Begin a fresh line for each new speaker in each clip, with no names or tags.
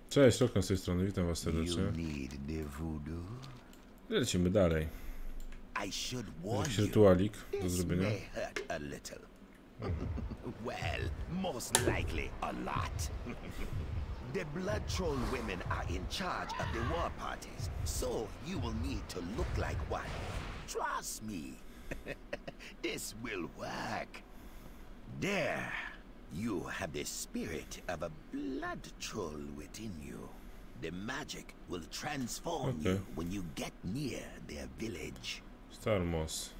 Cześć, Lokon z tej strony, witam was serdecznie. Lecimy dalej. Jakiś rytualik do zrobienia.
Well, most likely a lot. The blood troll women are in charge of the war parties, so you will need to look like one. Trust me. This will work. There. You have the spirit of a blood troll within you. The magic will transform you when you get near their village.
Starmos.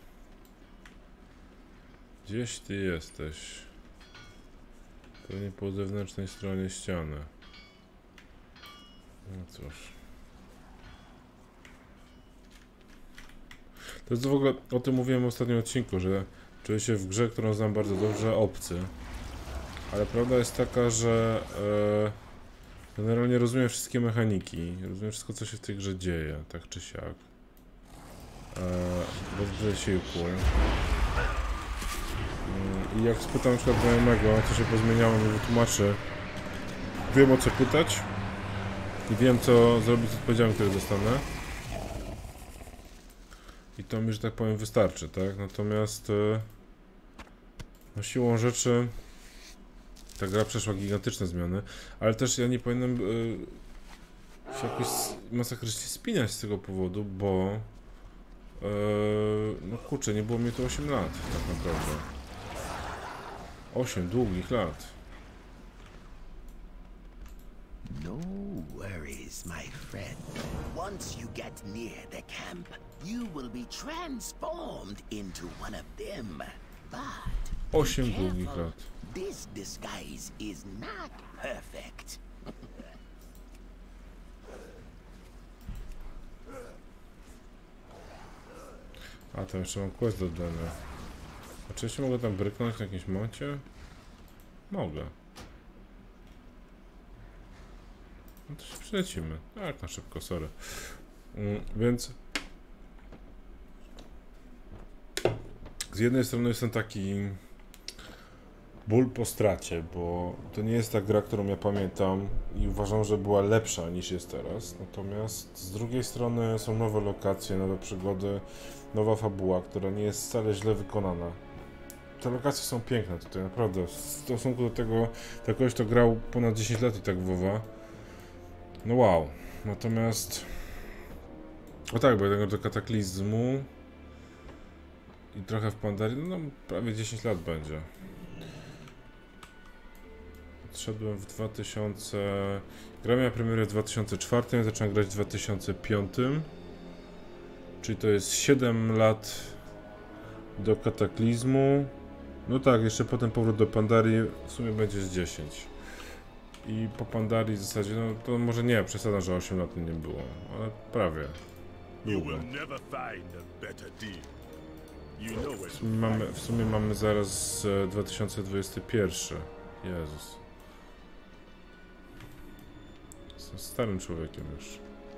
Gdzieś ty jesteś? Pewnie po zewnętrznej stronie ściany. No cóż. To jest w ogóle, o tym mówiłem w ostatnim odcinku, że czuję się w grze, którą znam bardzo dobrze, obcy. Ale prawda jest taka, że generalnie rozumiem wszystkie mechaniki, rozumiem wszystko, co się w tej grze dzieje, tak czy siak. Bez wysiłku. I jak spytam na przykład znajomego, co się pozmieniało, mi wytłumaczy, wiem, o co pytać i wiem, co zrobić z odpowiedziami, które dostanę. I to mi, że tak powiem, wystarczy, tak? Natomiast no, siłą rzeczy ta gra przeszła gigantyczne zmiany, ale też ja nie powinienem się jakoś masakrycznie spinać z tego powodu, bo no kurczę, nie było mi to 8 lat tak naprawdę. 8 długich lat.
No worries, my friend. Once you get near the camp, you will be transformed into one of them. But
8 długich lat.
This disguise is not perfect.
A, tam jeszcze mam quest do dania. Oczywiście mogę tam bryknąć na jakimś moncie? Mogę. No to się przylecimy. Tak, na szybko, sorry. Więc z jednej strony jestem taki ból po stracie, bo to nie jest ta gra, którą ja pamiętam i uważam, że była lepsza niż jest teraz. Natomiast z drugiej strony są nowe lokacje, nowe przygody, nowa fabuła, która nie jest wcale źle wykonana. Te lokacje są piękne tutaj, naprawdę. W stosunku do tego kogoś, kto grał ponad 10 lat i tak WoWa. No wow. Natomiast o tak, bo jednego do Kataklizmu i trochę w Pandarii, no prawie 10 lat będzie. Odszedłem w 2000... Gra miała premierę w 2004, zacząłem grać w 2005. Czyli to jest 7 lat do Kataklizmu. No tak, jeszcze potem powrót do Pandarii, w sumie będzie z 10. I po Pandarii w zasadzie, no to może nie, przesadzam, że 8 lat nie było, ale prawie. Długo. W sumie mamy zaraz 2021. Jezus. Jestem starym człowiekiem już.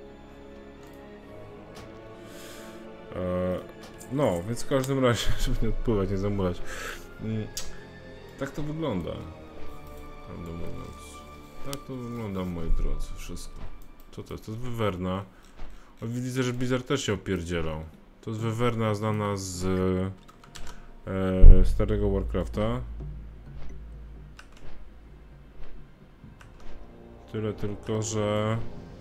No, więc w każdym razie, żeby nie odpływać, nie zamulać. Tak to wygląda. Prawdę mówiąc. Tak to wygląda, moi drodzy, wszystko. Co to jest? To jest Wyverna. O, widzę, że Blizzard też się opierdzielał. To jest Wyverna znana z starego Warcrafta. Tyle tylko, że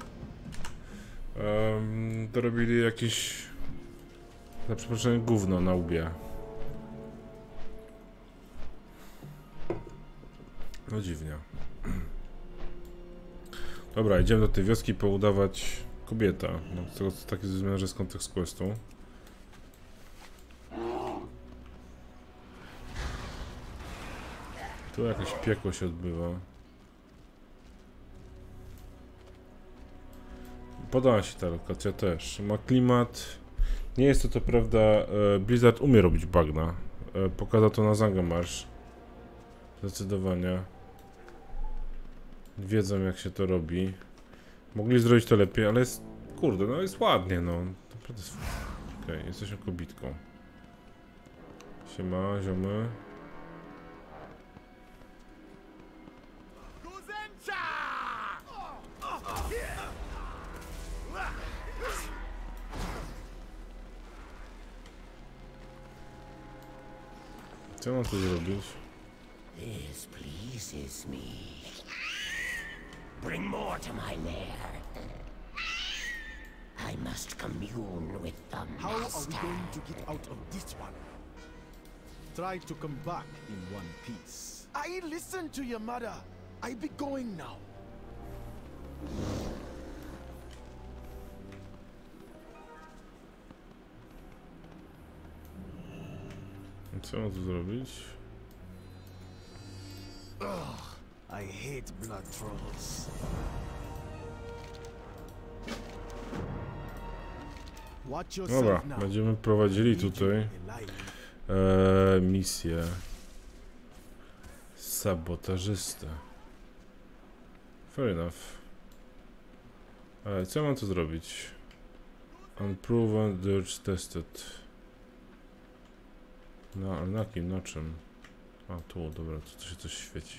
dorobili jakiś, za przeproszeniem, gówno na łbie. No dziwnie. Dobra, idziemy do tej wioski poudawać kobieta. No, z tego taki zrozumiałem, że jest kontekst questu. Tu jakieś piekło się odbywa. Podoba się ta lokacja też. Ma klimat. Nie jest to prawda. Blizzard umie robić bagna. Pokazał to na Zangarmarsh. Zdecydowanie. Wiedzą, jak się to robi. Mogli zrobić to lepiej, ale jest... Kurde, no jest ładnie, no. Naprawdę jest... Okej, jesteśmy kobitką. Siema, ziomy. Co mam tu zrobić?
This pleases me. Bring more to my lair. I must commune with the
How are we
master.
going to get out of this one? Try to come back in one piece. I listened to your mother. I be going now.
Co mam tu zrobić?
Ugh, I hate blood trolls. Watch yourself
Dobra,
now.
będziemy prowadzili
Need you
tutaj
alive.
misję sabotażysta. Fair enough. Ale co mam tu zrobić? Unproven Dirge Tested. Na kim? Na czym? A tu, dobra, tu się coś świeci.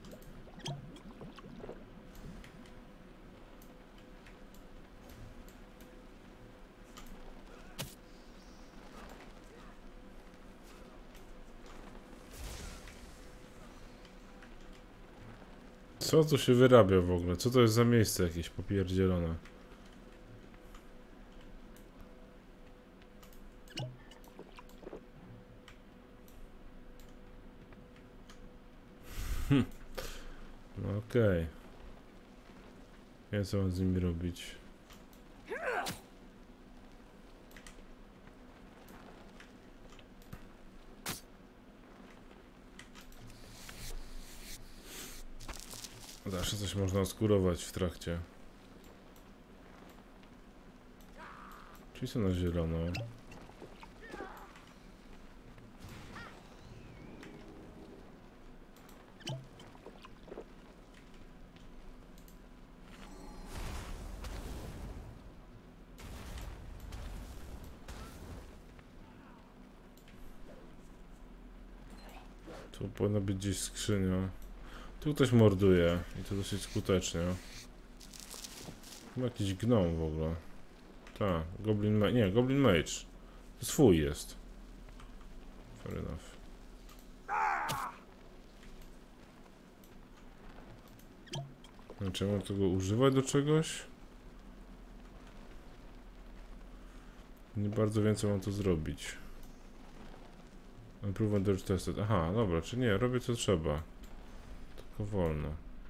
Co tu się wyrabia w ogóle? Co to jest za miejsce jakieś popierdzielone? No okej. Nie wiem, co mam z nimi robić. Zawsze coś można oskurować w trakcie. Czyli są na zielono. Tu powinna być gdzieś skrzynia. Tu ktoś morduje i to dosyć skutecznie. Chyba jakiś gnom w ogóle. Tak, Goblin Mage. Nie, Goblin Mage. To swój jest. Fair enough. Czy mam tego używać do czegoś? Nie bardzo wiem, co mam tu zrobić. Unproven Dirge Tested. Aha, dobra, czy nie, robię co trzeba. Tylko wolno.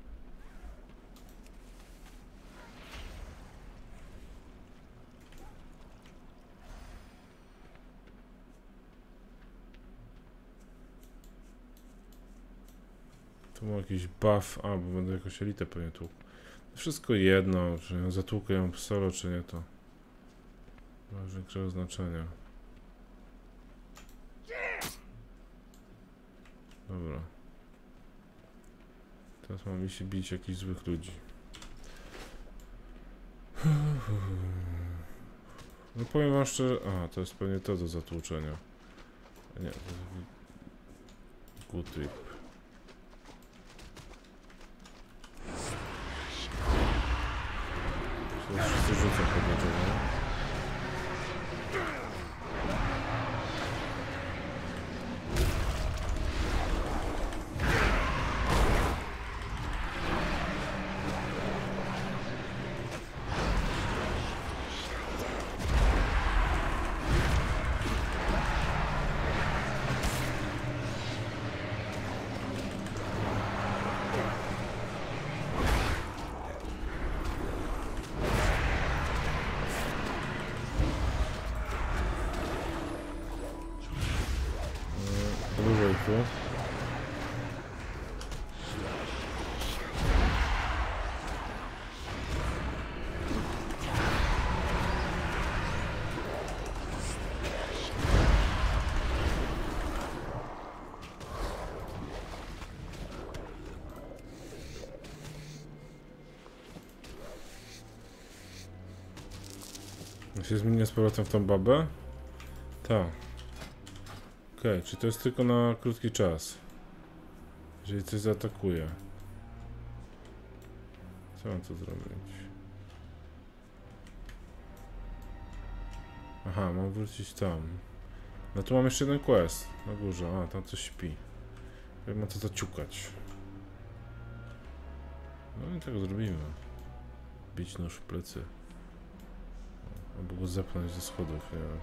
Tu mam jakiś buff, bo będę jakąś elitę pewnie tu. Wszystko jedno, czy ją zatłukę ją solo, czy nie, to ma większego znaczenia. Dobra. Teraz mam iść bić jakichś złych ludzi. No powiem wam szczerze... to jest pewnie to do zatłuczenia. Nie, to jest good trip. Teraz wszyscy rzucą podłożenie. Tu. Ja się zmienię z powrotem w tą babę? Tak. Okej, czyli to jest tylko na krótki czas. Jeżeli coś zaatakuje. Co mam tu zrobić? Aha, mam wrócić tam. No tu mam jeszcze jeden quest na górze. A, tam coś śpi. Ja mam co zaciukać. No i tego zrobimy. Bić nóż w plecy. Albo go zepchnąć ze schodów, nie wiem.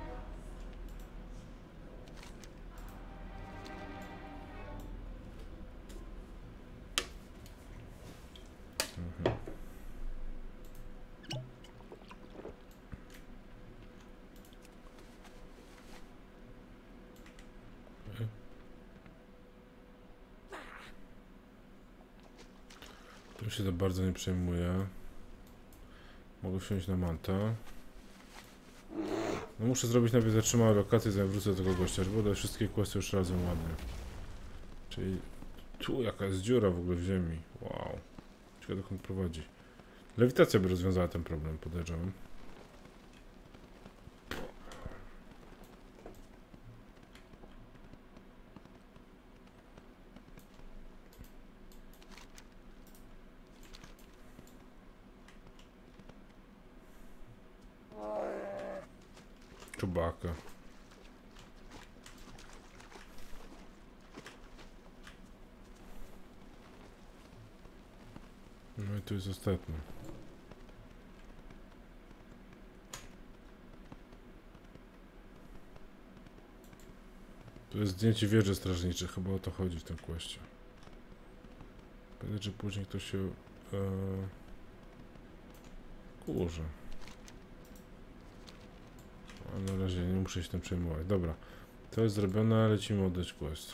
Tu się to bardzo nie przejmuje. Mogę wsiąść na manta. No muszę zrobić najpierw zatrzymałe lokacje, zanim wrócę do tego gościa, żeby dać wszystkie questy już razem ładnie. Czyli tu jaka jest dziura w ogóle w ziemi. Wow. Ciekawe dokąd prowadzi. Lewitacja by rozwiązała ten problem, podejrzewam. Czubaka. No i tu jest ostatni. Tu jest zdjęcie wieży strażniczej, chyba o to chodzi w tym questie. Pewnie, że później ktoś się kurzy. A na razie nie muszę się tym przejmować. Dobra, to jest zrobione, lecimy oddać quest.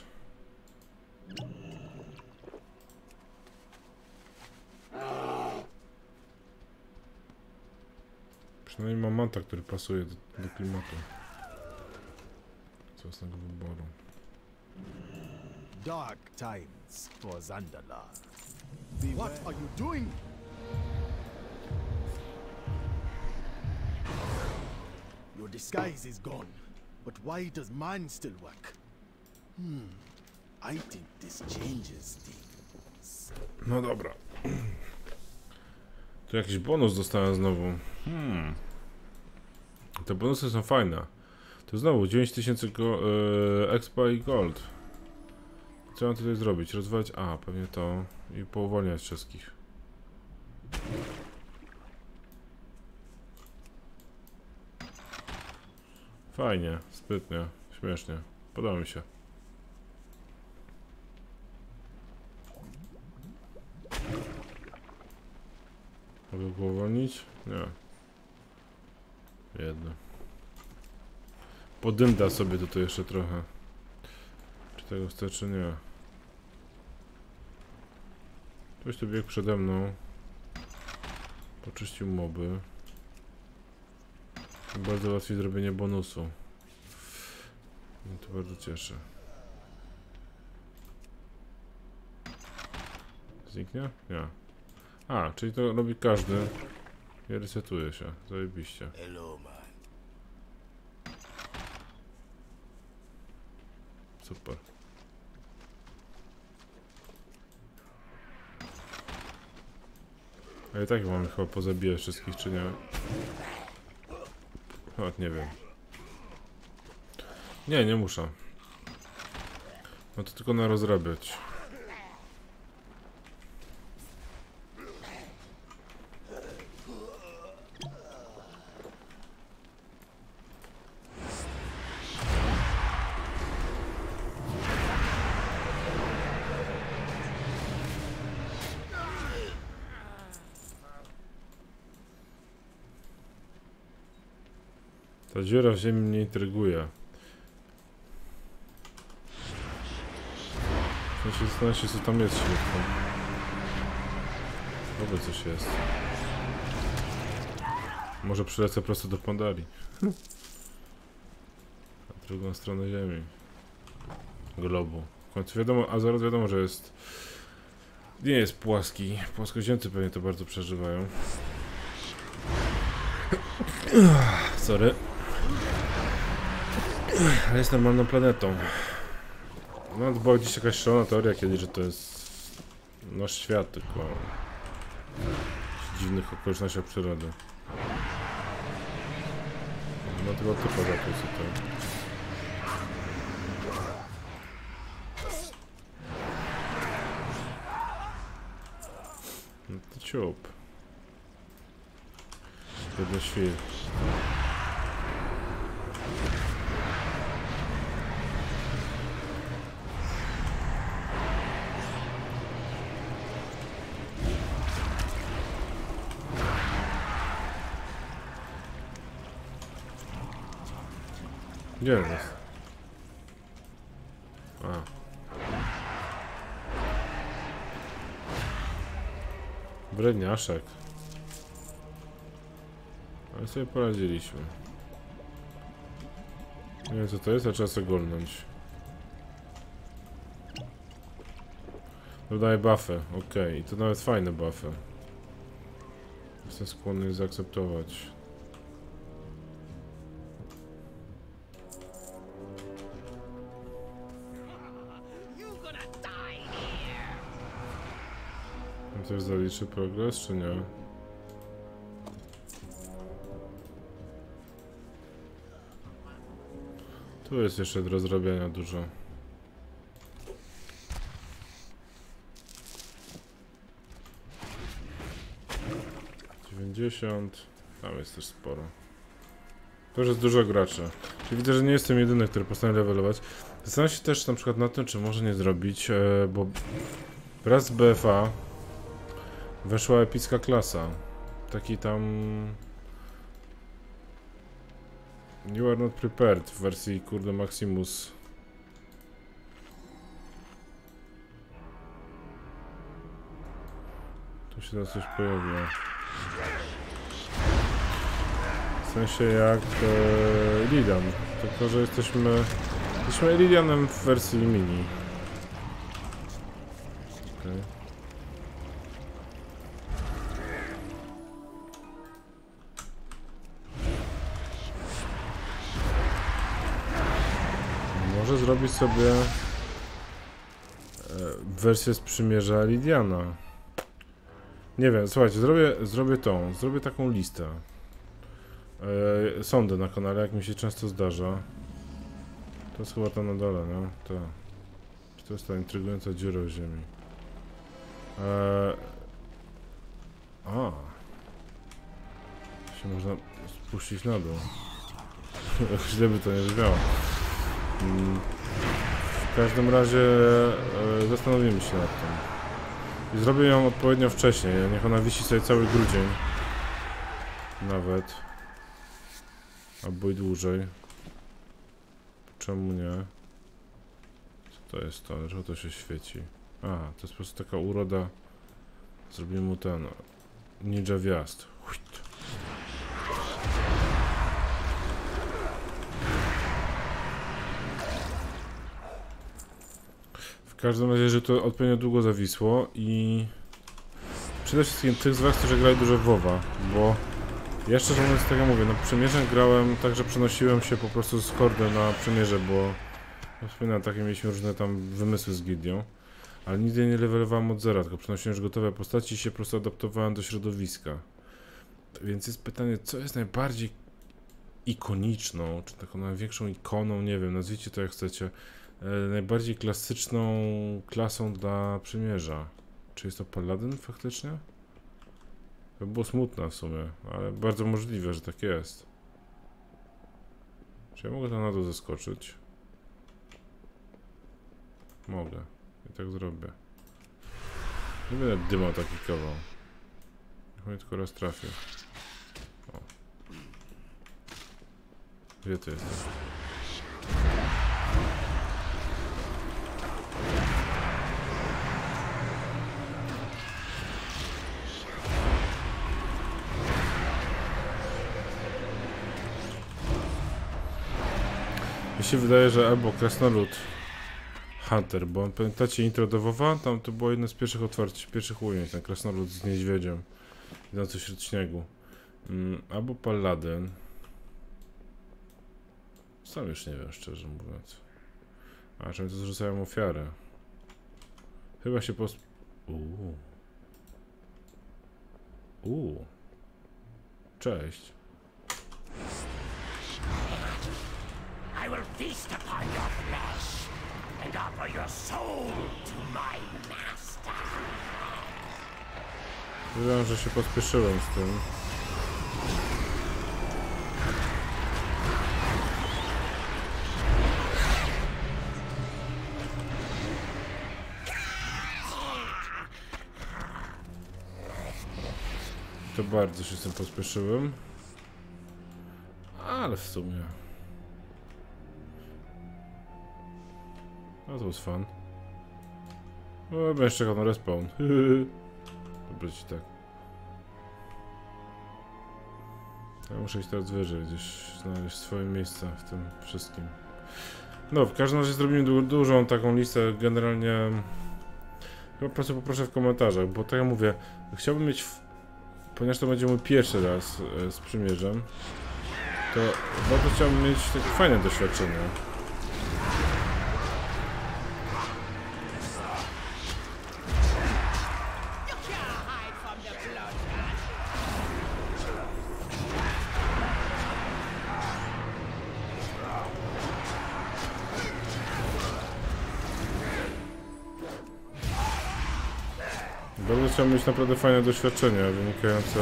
Przynajmniej mam manta, który pasuje do klimatu. Co z tego wyboru?
Dark times for Zandalar. What are you doing? Your disguise is gone, but why does mine still work? I think this changes things.
No dobra. Tu jakiś bonus dostałem znowu. Te bonusy są fajne. To znowu 9000 expa i gold. Co mam tutaj zrobić? Rozwalić? A, pewnie to. I powolniać wszystkich. Fajnie, sprytnie, śmiesznie. Podoba mi się. Mogę go uwolnić? Nie. Jedno. Podynda sobie tutaj jeszcze trochę. Czy tego chcę, czy nie? Ktoś tu biegł przede mną. Poczyścił moby. Bardzo łatwiej zrobienie bonusu. Mnie to bardzo cieszy. Zniknie? Nie. A, czyli to robi każdy. I resetuje się. Zajebiście. Super. A i tak mam chyba pozabijać wszystkich, czy nie? Nawet nie wiem. Nie, nie muszę. No to tylko na rozrabiać. Ta dziura w ziemi mnie intryguje. Ja się zastanawiam się, co tam jest w środku. Oby coś jest. Może przylecę prosto do Pandarii. Na drugą stronę ziemi. Globu. W końcu wiadomo, a zaraz wiadomo, że jest... Nie jest płaski. Płaskoziemcy pewnie to bardzo przeżywają. Sorry. Ale jest normalną planetą. No to była dziś jakaś szalona teoria kiedyś, że to jest nasz świat, tylko w dziwnych okolicznościach przyrody. No tego typu zapisy to. No to ciup. Jeden świr. Gdzie jest? A. Bredniaszek. Ale sobie poradziliśmy. Nie wiem co to jest, a trzeba sobie golnąć. Dodaję buffy, okej. I to nawet fajne buffy. Jestem skłonny je zaakceptować. Też zaliczy progres, czy nie? Tu jest jeszcze do zrobienia dużo. 90. Tam jest też sporo. To już jest dużo graczy. Czyli widzę, że nie jestem jedyny, który postanowił levelować. Zastanawiam się też na przykład nad tym, czy może nie zrobić, bo wraz z BFA weszła epicka klasa. Taki tam... You are not prepared w wersji kurde Maximus. Tu się teraz coś pojawiło. W sensie jak Illidan. Tylko, że jesteśmy Illidanem w wersji mini. Okay. Może zrobić sobie wersję z przymierza Lidiana. Nie wiem, słuchajcie, zrobię taką listę. Sądy na kanale, jak mi się często zdarza. To jest chyba tam na dole, no? To. To jest ta intrygująca dziura w ziemi. Się można spuścić na dół. Źle by to nie brzmiało. W każdym razie zastanowimy się nad tym. I zrobię ją odpowiednio wcześniej. Niech ona wisi sobie cały grudzień. Nawet. Albo i dłużej. Czemu nie? Co to jest to? Dlaczego to się świeci? A, to jest po prostu taka uroda. Zrobimy mu ten ninja wjazd. W każdym razie, że to odpowiednio długo zawisło i przede wszystkim tych z was, którzy grali dużo w WoWa, bo ja szczerze mówiąc, tak jak mówię, na przymierzach grałem tak, że przenosiłem się po prostu z hordy na przymierze, bo wspominam, takie mieliśmy różne tam wymysły z gildią, ale nigdy nie levelowałem od zera, tylko przenosiłem już gotowe postaci i się po prostu adaptowałem do środowiska. Więc jest pytanie, co jest najbardziej ikoniczną, czy taką największą ikoną, nie wiem, nazwijcie to jak chcecie, najbardziej klasyczną klasą dla przymierza. Czy jest to Paladyn faktycznie? To było smutne w sumie, ale bardzo możliwe, że tak jest. Czy ja mogę tam na dół zeskoczyć? Mogę. I tak zrobię. Nie będę dymał taki kawał. Niech mnie tylko raz trafię. O. Gdzie ty jesteś? Mi się wydaje, że albo Krasnolud Hunter, bo pamiętacie intro do WoWa? Tam to było jedno z pierwszych otwarć, pierwszych ujęć, ten Krasnolud z niedźwiedziem idący wśród śniegu. Albo Paladyn. Sam już nie wiem, szczerze mówiąc. A czemu to zrzucają ofiarę? Chyba się Cześć.
I will feast upon your flesh and offer your soul to my master.
Wiem, że się pospieszyłem z tym. To bardzo się z tym pospieszyłem. Ale w sumie... No to jest fun. No, będę czekał na respawn. Dobra ci tak. Ja muszę iść teraz wyżej, gdzieś znaleźć swoje miejsce w tym wszystkim. No, w każdym razie zrobimy dużą taką listę, generalnie... Chyba po prostu poproszę w komentarzach, bo tak jak mówię, chciałbym mieć... Ponieważ to będzie mój pierwszy raz z przymierzem, to bardzo chciałbym mieć takie fajne doświadczenie. Bardzo chciałbym mieć naprawdę fajne doświadczenia wynikające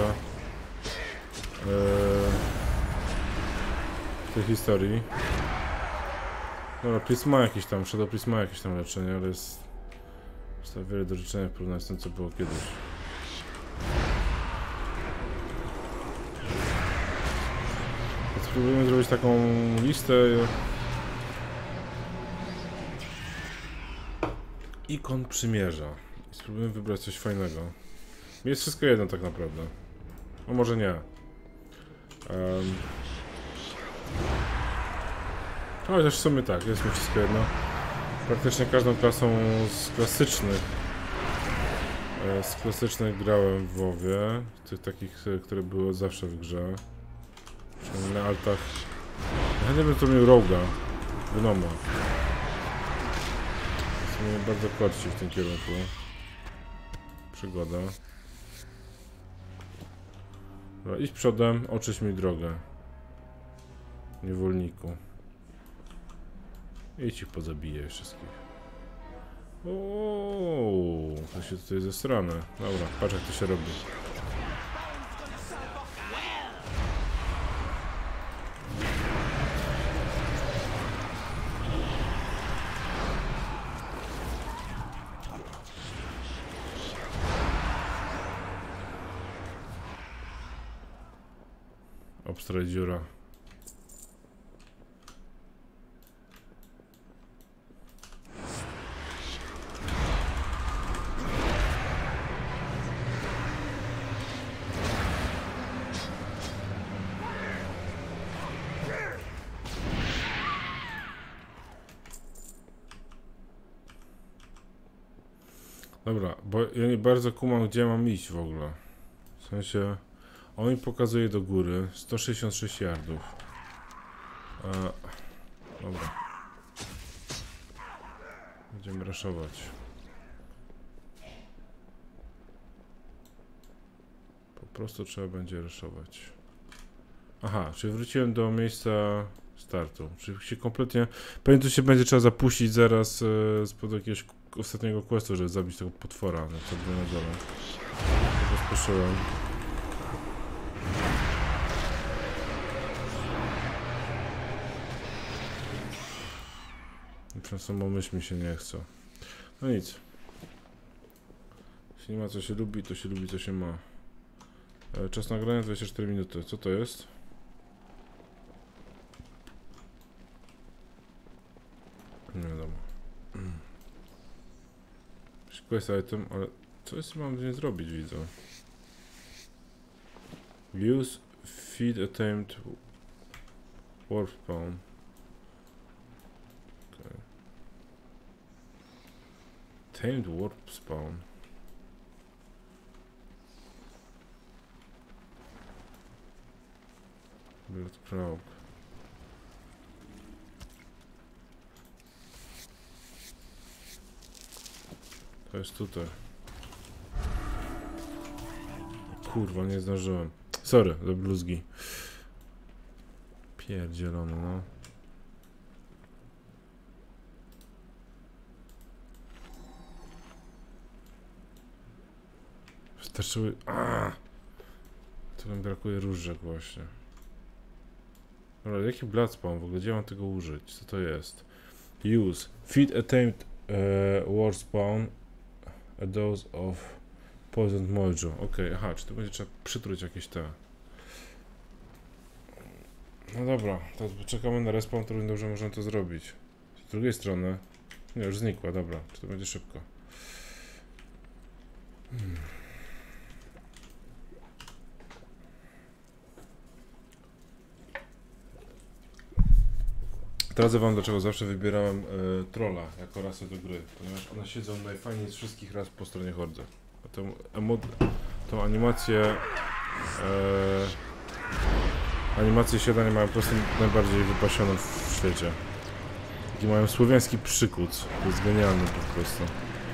z tej historii. Dobra, Priest ma jakieś tam, Shadow Priest ma jakieś tam leczenie, ale jest wiele do życzenia w porównaniu z tym, co było kiedyś. Więc spróbujemy zrobić taką listę ikon przymierza. Spróbujemy wybrać coś fajnego. Jest wszystko jedno tak naprawdę. No może nie. Chociaż w sumie tak, jest mi wszystko jedno. Praktycznie każdą klasą z klasycznych grałem w WoWie. Tych takich, które były zawsze w grze. Przynajmniej na altach. Ja nie wiem, co miał Roga. Gnoma. To mnie bardzo korci w tym kierunku. Przygoda. Dobra, idź przodem, oczyść mi drogę. Niewolniku. Idź ich pozabiję wszystkich. Ooo, to się tutaj zesrane. Dobra, patrz jak to się robi. Obstraj dziura. Dobra, bo ja nie bardzo kumam, gdzie mam iść w ogóle. W sensie... On mi pokazuje do góry 166 yardów. Dobra. Będziemy raszować. Po prostu trzeba będzie raszować. Aha, czyli wróciłem do miejsca startu. Czyli się kompletnie... Pewnie tu się będzie trzeba zapuścić zaraz spod jakiegoś ostatniego questu, żeby zabić tego potwora. No to było na dole. To pospieszyłem. Przez samą myśl mi się nie chce. No nic. Jeśli nie ma co się lubi, to się lubi co się ma. Czas nagrania 24 minuty. Co to jest? Nie wiadomo. Quest item, ale co jest mam z nim zrobić, widzę? Use feed attempt warp spawn. Okay. Tamed warp spawn. Build probe. To jest tutaj. Kurwa, nie zdążyłem. Sorry, za bluzgi. Pierdzielony, no. Wystarczyły... Tu nam brakuje różek właśnie. Dobra, jaki Bloodspawn w ogóle? Gdzie mam tego użyć? Co to jest? Use. Feed a tamed war spawn a dose of poisoned mojo. Okej, aha, czy tu będzie trzeba przytruć jakieś te... No dobra, to czekamy na respawn, to dobrze możemy to zrobić. Z drugiej strony... Nie, już znikła, dobra, czy to będzie szybko. Zdradzę wam, dlaczego zawsze wybierałem trolla jako rasę do gry, ponieważ one siedzą najfajniej z wszystkich ras po stronie Hordze. Tą animację animacje siadania mają po prostu najbardziej wypasioną w świecie. Taki mają słowiański przykuc, to jest genialne po prostu.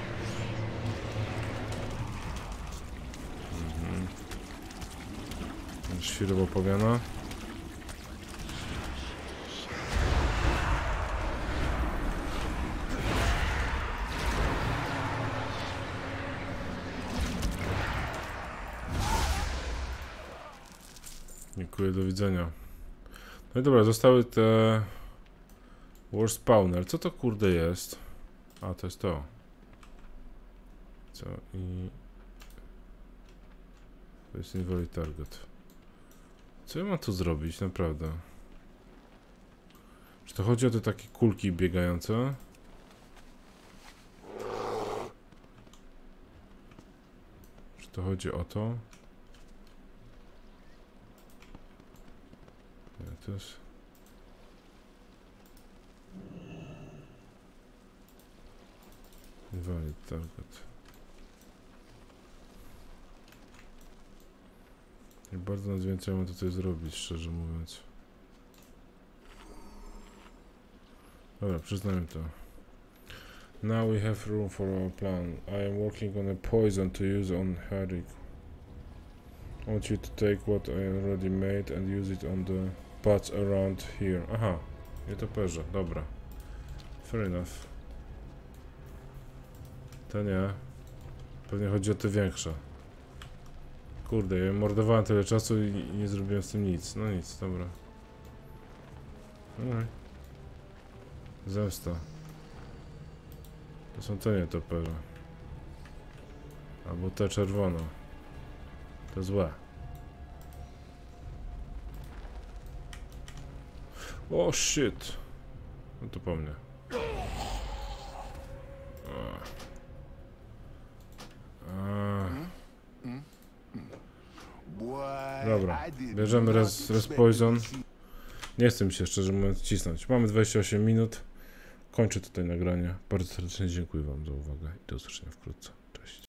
Świrowo powiana. Dziękuję, do widzenia. No i dobra, zostały te War Spawner. Co to kurde jest? A, to jest to. Co i... To jest invalid target. Co ja mam tu zrobić, naprawdę? Czy to chodzi o te takie kulki biegające? Czy to chodzi o to? Nie, to jest... Invalid target. I bardzo nas więcej mam tutaj zrobić, szczerze mówiąc. Dobra, przyznajmy to. Now we have room for our plan. I am working on a poison to use on Harik. I want you to take what I already made and use it on the paths around here. Aha, nietoperze, dobra. Fair enough. To nie. Pewnie chodzi o te większe. Kurde, ja mordowałem tyle czasu i nie zrobiłem z tym nic. No nic, dobra. Zemsta. To są te nietoperze. Albo te czerwone. To złe. O shit. No to po mnie. Dobra, bierzemy res poison. Nie chcę mi się szczerze mówiąc cisnąć. Mamy 28 minut. Kończę tutaj nagranie. Bardzo serdecznie dziękuję wam za uwagę i do usłyszenia wkrótce.